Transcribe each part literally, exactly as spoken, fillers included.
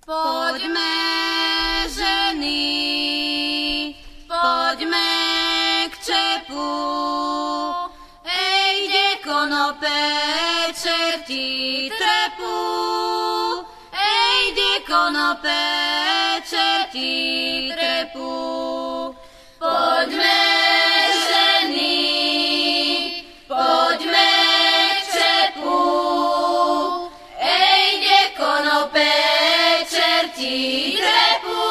Poďme, ženy, poďme k čepu. Ejde konope, čerti trepu. Ejde konope, čerti trepu. Poďme, ženy, poďme k čepu. Ejde konope, čerti trepu.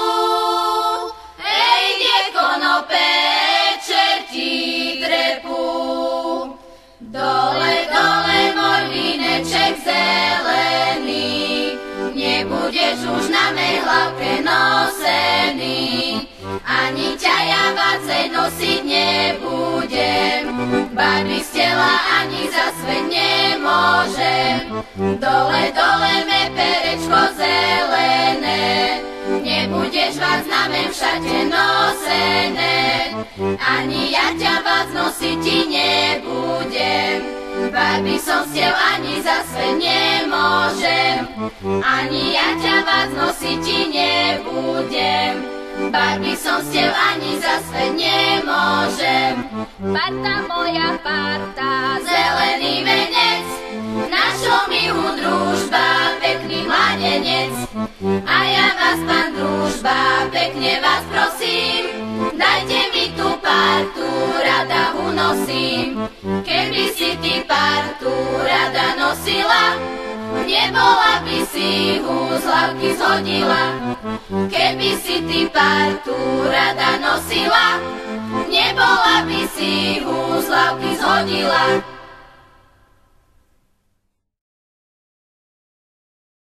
Ejde konope, čerti trepu. Dole, dole, môj víneček zelený, nebudeš už na mej hlavke nosený. Ani ťa ja viacej nosiť nebudem, barvy z tela ani za svet nemôžem. Dole, dole, me perečko zelené, nebudeš vás na mém šate nosené. Ani ja ťa vás nosiť ti nebudem, barvy som s tev ani za svet nemôžem. Ani ja ťa vás nosiť ti nebudem, barvy som s tev ani za svet nemôžem. Parta moja parta, zelený venec, našou milú družba, pekný mladenec. A ja vás, pán družba, pekne vás prosím, dajte mi tú partu, rada unosím. Keby si ty partu rada nosila, nebola by si hu z hlavky zhodila. Keby si ty partu rada nosila, nebola by si hu z hlavky zhodila.